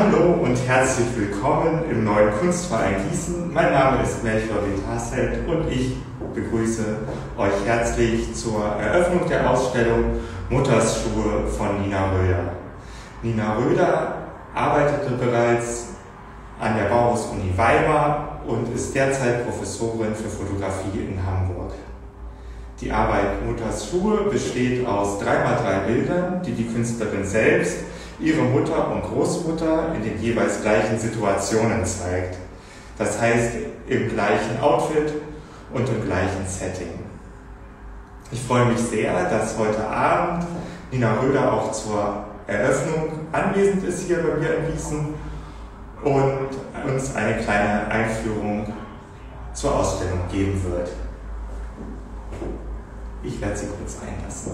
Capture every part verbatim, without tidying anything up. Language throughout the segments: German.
Hallo und herzlich willkommen im neuen Kunstverein Gießen. Mein Name ist Melchior Wintersheld und ich begrüße euch herzlich zur Eröffnung der Ausstellung Mutters Schuhe von Nina Röder. Nina Röder arbeitete bereits an der Bauhaus-Uni Weimar und ist derzeit Professorin für Fotografie in Hamburg. Die Arbeit Mutters Schuhe besteht aus drei mal drei Bildern, die die Künstlerin selbst, ihre Mutter und Großmutter in den jeweils gleichen Situationen zeigt. Das heißt, im gleichen Outfit und im gleichen Setting. Ich freue mich sehr, dass heute Abend Nina Röder auch zur Eröffnung anwesend ist hier bei mir in Gießen und uns eine kleine Einführung zur Ausstellung geben wird. Ich werde sie kurz einlassen.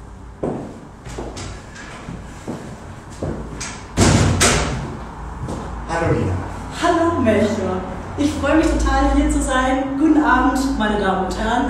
Hallo Nina. Hallo Melchior. Ich freue mich total hier zu sein. Guten Abend, meine Damen und Herren.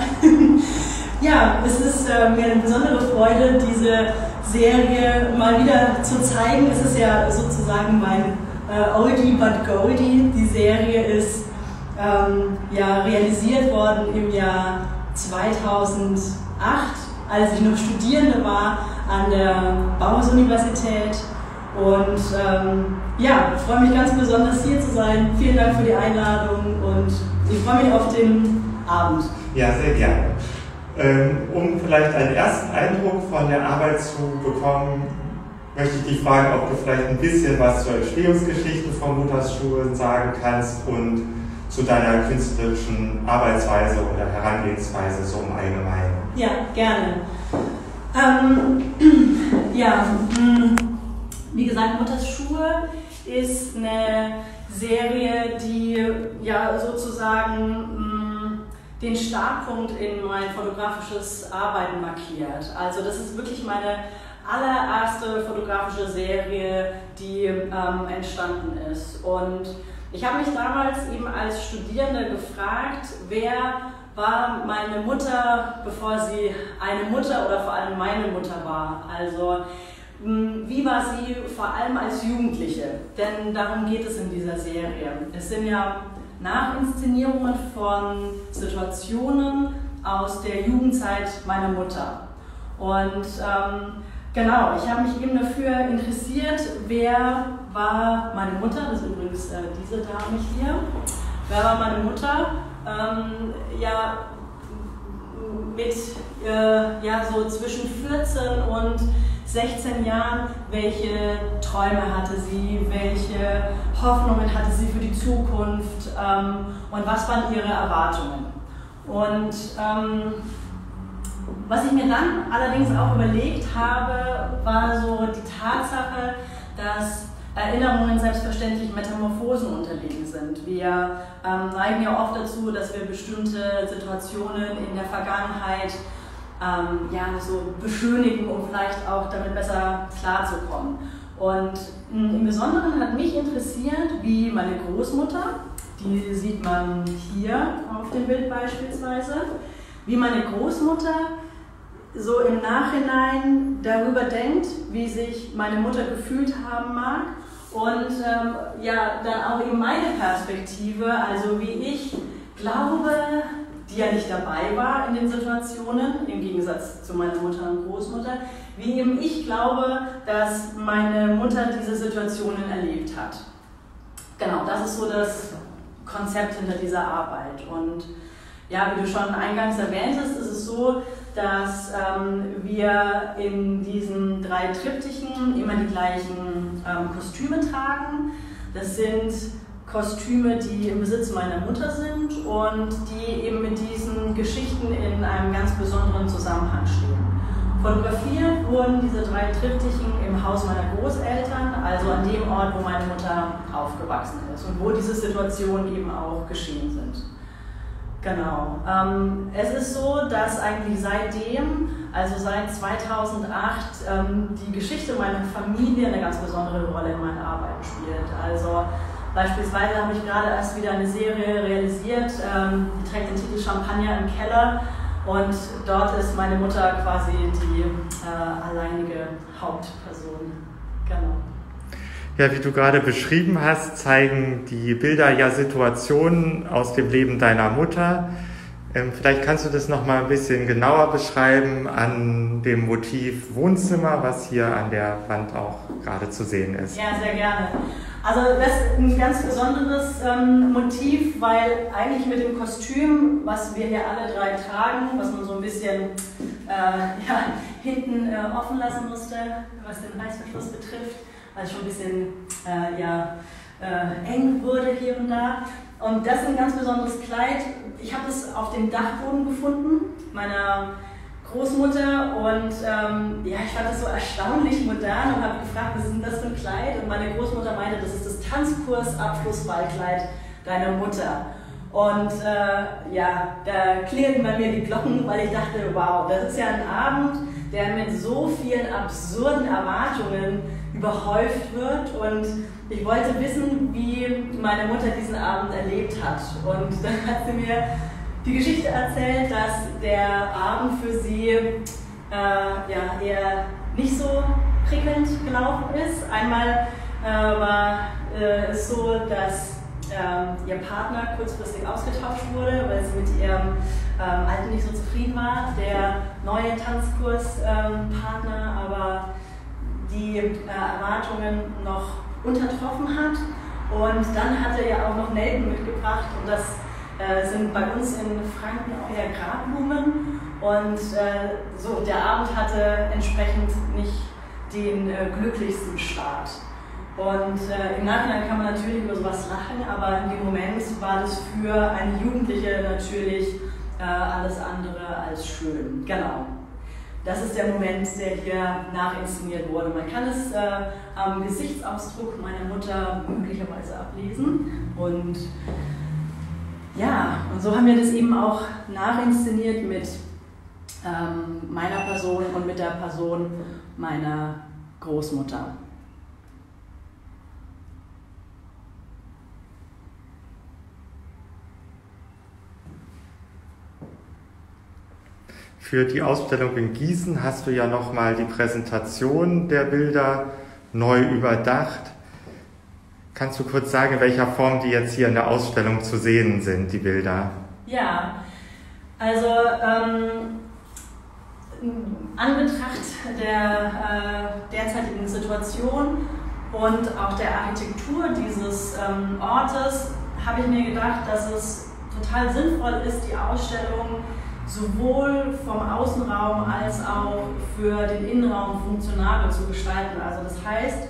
Ja, es ist äh, mir eine besondere Freude, diese Serie mal wieder zu zeigen. Es ist ja sozusagen mein äh, Oldie but Goldie. Die Serie ist ähm, ja, realisiert worden im Jahr zweitausendacht, als ich noch Studierende war an der Bauhaus-Universität. Und ähm, ja, ich freue mich ganz besonders hier zu sein. Vielen Dank für die Einladung und ich freue mich auf den Abend. Ja, sehr gerne. Ähm, um vielleicht einen ersten Eindruck von der Arbeit zu bekommen, möchte ich dich fragen, ob du vielleicht ein bisschen was zur Entstehungsgeschichte von Mutters Schuhe sagen kannst und zu deiner künstlerischen Arbeitsweise oder Herangehensweise so im Allgemeinen. Ja, gerne. Ähm, ja, mh. Wie gesagt, Mutters Schuhe ist eine Serie, die ja sozusagen mh, den Startpunkt in mein fotografisches Arbeiten markiert. Also das ist wirklich meine allererste fotografische Serie, die ähm, entstanden ist. Und ich habe mich damals eben als Studierende gefragt, wer war meine Mutter, bevor sie eine Mutter oder vor allem meine Mutter war. Also wie war sie vor allem als Jugendliche? Denn darum geht es in dieser Serie. Es sind ja Nachinszenierungen von Situationen aus der Jugendzeit meiner Mutter. Und ähm, genau, ich habe mich eben dafür interessiert, wer war meine Mutter, das ist übrigens äh, diese Dame hier, wer war meine Mutter? Ähm, ja, mit äh, ja, so zwischen vierzehn und sechzehn Jahren, welche Träume hatte sie, welche Hoffnungen hatte sie für die Zukunft ähm, und was waren ihre Erwartungen. Und ähm, was ich mir dann allerdings auch überlegt habe, war so die Tatsache, dass Erinnerungen selbstverständlich Metamorphosen unterlegen sind. Wir ähm, neigen ja oft dazu, dass wir bestimmte Situationen in der Vergangenheit Ähm, ja, so beschönigen, um vielleicht auch damit besser klarzukommen. Und mh, im Besonderen hat mich interessiert, wie meine Großmutter, die sieht man hier auf dem Bild beispielsweise, wie meine Großmutter so im Nachhinein darüber denkt, wie sich meine Mutter gefühlt haben mag und ähm, ja, dann auch eben meine Perspektive, also wie ich glaube, die ja nicht dabei war in den Situationen, im Gegensatz zu meiner Mutter und Großmutter, wie eben ich glaube, dass meine Mutter diese Situationen erlebt hat. Genau, das ist so das Konzept hinter dieser Arbeit. Und ja, wie du schon eingangs erwähnt hast, ist es so, dass ähm, wir in diesen drei Triptychen immer die gleichen ähm, Kostüme tragen. Das sind Kostüme, die im Besitz meiner Mutter sind und die eben mit diesen Geschichten in einem ganz besonderen Zusammenhang stehen. Fotografiert wurden diese drei Triptychen im Haus meiner Großeltern, also an dem Ort, wo meine Mutter aufgewachsen ist und wo diese Situationen eben auch geschehen sind. Genau. Ähm, es ist so, dass eigentlich seitdem, also seit zweitausendacht, ähm, die Geschichte meiner Familie eine ganz besondere Rolle in meinen Arbeiten spielt. Also beispielsweise habe ich gerade erst wieder eine Serie realisiert, ähm, die trägt den Titel Champagner im Keller und dort ist meine Mutter quasi die äh, alleinige Hauptperson. Genau. Ja, wie du gerade beschrieben hast, zeigen die Bilder ja Situationen aus dem Leben deiner Mutter. Ähm, vielleicht kannst du das noch mal ein bisschen genauer beschreiben an dem Motiv Wohnzimmer, was hier an der Wand auch gerade zu sehen ist. Ja, sehr gerne. Also das ist ein ganz besonderes ähm, Motiv, weil eigentlich mit dem Kostüm, was wir hier alle drei tragen, was man so ein bisschen äh, ja, hinten äh, offen lassen musste, was den Reißverschluss betrifft, weil es schon ein bisschen äh, ja, äh, eng wurde hier und da. Und das ist ein ganz besonderes Kleid. Ich habe es auf dem Dachboden gefunden, meiner Großmutter, und ähm, ja, ich fand das so erstaunlich modern und habe gefragt, was ist denn das für ein Kleid? Und meine Großmutter meinte, das ist das Tanzkurs-Abschlussballkleid deiner Mutter. Und äh, ja, da klingelten bei mir die Glocken, weil ich dachte, wow, das ist ja ein Abend, der mit so vielen absurden Erwartungen überhäuft wird, und ich wollte wissen, wie meine Mutter diesen Abend erlebt hat. Und dann hat sie mir die Geschichte erzählt, dass der Abend für sie äh, ja, eher nicht so prickelnd gelaufen ist. Einmal äh, war äh, es so, dass äh, ihr Partner kurzfristig ausgetauscht wurde, weil sie mit ihrem ähm, Alten nicht so zufrieden war. Der neue Tanzkurspartner ähm, aber die äh, Erwartungen noch untertroffen hat. Und dann hat er ja auch noch Nelken mitgebracht, und das äh, sind bei uns in Franken auch eher Grabblumen. Und äh, so, der Abend hatte entsprechend nicht den äh, glücklichsten Start. Und äh, im Nachhinein kann man natürlich über sowas lachen, aber in dem Moment war das für eine Jugendliche natürlich äh, alles andere als schön. Genau. Das ist der Moment, der hier nachinszeniert wurde. Man kann es äh, am Gesichtsausdruck meiner Mutter möglicherweise ablesen. Und ja, und so haben wir das eben auch nachinszeniert mit ähm, meiner Person und mit der Person meiner Großmutter. Für die Ausstellung in Gießen hast du ja nochmal die Präsentation der Bilder neu überdacht. Kannst du kurz sagen, in welcher Form die jetzt hier in der Ausstellung zu sehen sind, die Bilder? Ja, also ähm, Anbetracht der äh, derzeitigen Situation und auch der Architektur dieses ähm, Ortes habe ich mir gedacht, dass es total sinnvoll ist, die Ausstellung sowohl vom Außenraum als auch für den Innenraum funktionabel zu gestalten. Also das heißt,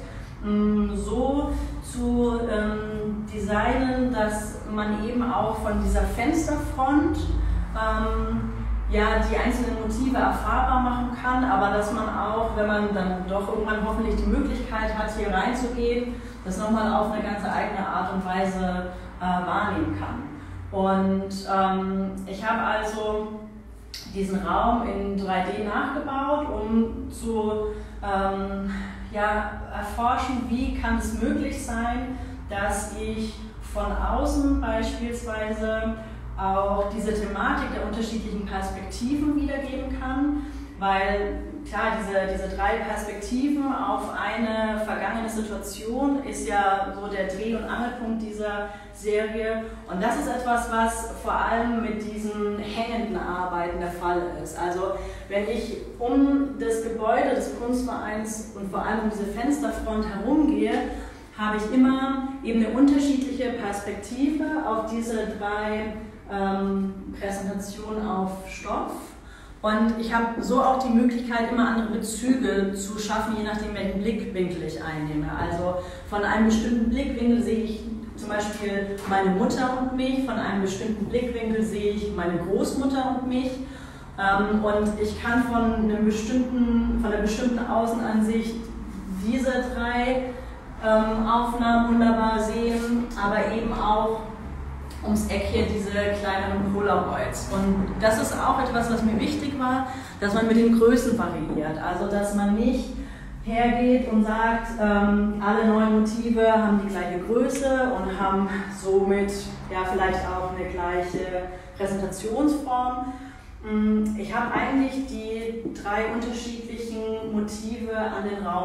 so zu ähm, designen, dass man eben auch von dieser Fensterfront ähm, ja, die einzelnen Motive erfahrbar machen kann, aber dass man auch, wenn man dann doch irgendwann hoffentlich die Möglichkeit hat, hier reinzugehen, das nochmal auf eine ganz eigene Art und Weise äh, wahrnehmen kann. Und ähm, ich habe also diesen Raum in drei D nachgebaut, um zu ähm, ja, erforschen, wie kann es möglich sein, dass ich von außen beispielsweise auch diese Thematik der unterschiedlichen Perspektiven wiedergeben kann, weil klar, diese, diese drei Perspektiven auf eine vergangene Situation ist ja so der Dreh- und Angelpunkt dieser Serie, und das ist etwas, was vor allem mit diesen hängenden Arbeiten der Fall ist. Also wenn ich um das Gebäude des Kunstvereins und vor allem um diese Fensterfront herumgehe, habe ich immer eben eine unterschiedliche Perspektive auf diese drei ähm, Präsentationen auf Stoff. Und ich habe so auch die Möglichkeit, immer andere Bezüge zu schaffen, je nachdem, welchen Blickwinkel ich einnehme. Also von einem bestimmten Blickwinkel sehe ich zum Beispiel meine Mutter und mich, von einem bestimmten Blickwinkel sehe ich meine Großmutter und mich. Ähm, und ich kann von, einem bestimmten, von einer bestimmten Außenansicht diese drei ähm, Aufnahmen wunderbar sehen, aber eben auch ums Eck hier diese kleineren Polaroids. Und das ist auch etwas, was mir wichtig war, dass man mit den Größen variiert. Also dass man nicht hergeht und sagt, ähm, alle neun Motive haben die gleiche Größe und haben somit ja vielleicht auch eine gleiche Präsentationsform. Ich habe eigentlich die drei unterschiedlichen Motive an den Raum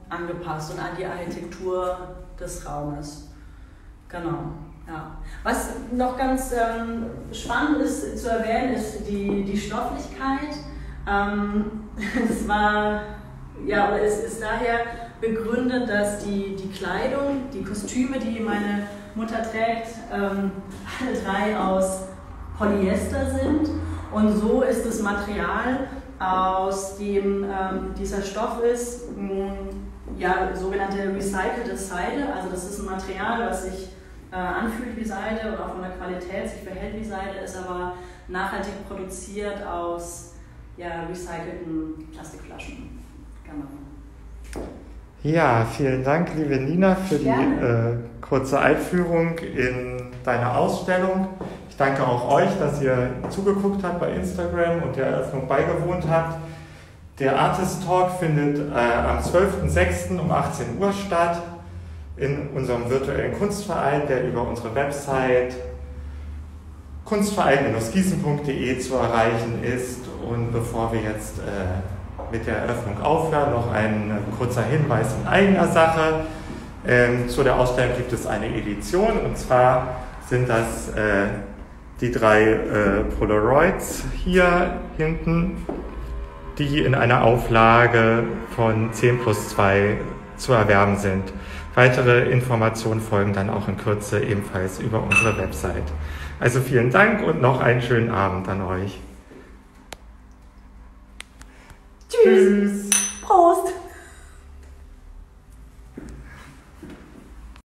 angepasst und an die Architektur des Raumes. Genau, ja. Was noch ganz ähm, spannend ist zu erwähnen, ist die, die Stofflichkeit. Ähm, es war, ja, oder es ist daher begründet, dass die, die Kleidung, die Kostüme, die meine Mutter trägt, ähm, alle drei aus Polyester sind. Und so ist das Material, aus dem ähm, dieser Stoff ist, mh, ja, sogenannte recycelte Seide. Also das ist ein Material, was sich äh, anfühlt wie Seide und auch von der Qualität sich verhält wie Seide, ist aber nachhaltig produziert aus ja, recycelten Plastikflaschen. Genau. Ja, vielen Dank, liebe Nina, für die äh, kurze Einführung in deine Ausstellung. Ich danke auch euch, dass ihr zugeguckt habt bei Instagram und der Eröffnung beigewohnt habt. Der Artist Talk findet äh, am zwölften sechsten um achtzehn Uhr statt in unserem virtuellen Kunstverein, der über unsere Website kunstverein Bindestrich gießen punkt de zu erreichen ist. Und bevor wir jetzt äh, mit der Eröffnung aufhören, noch ein kurzer Hinweis in eigener Sache. Ähm, zu der Ausstellung gibt es eine Edition, und zwar sind das äh, die drei äh, Polaroids hier hinten, die in einer Auflage von zehn plus zwei zu erwerben sind. Weitere Informationen folgen dann auch in Kürze ebenfalls über unsere Website. Also vielen Dank und noch einen schönen Abend an euch. Tschüss. Tschüss. Prost.